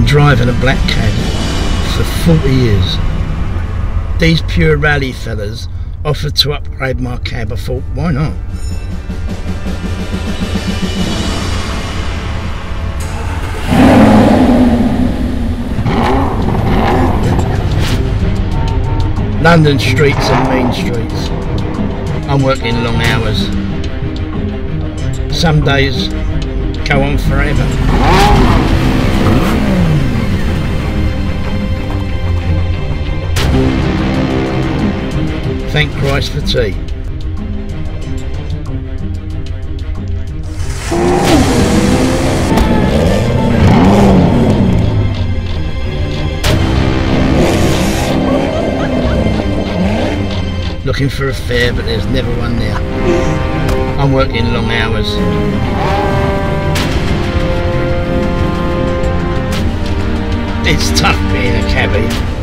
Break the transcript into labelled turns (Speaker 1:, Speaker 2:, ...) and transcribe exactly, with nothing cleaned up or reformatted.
Speaker 1: driving a black cab for forty years. These pure rally fellas offered to upgrade my cab. I thought, why not? London streets are mean streets. I'm working long hours. Some days go on forever. Thank Christ for tea. Looking for a fare, but there's never one there. I'm working long hours. It's tough being a cabbie.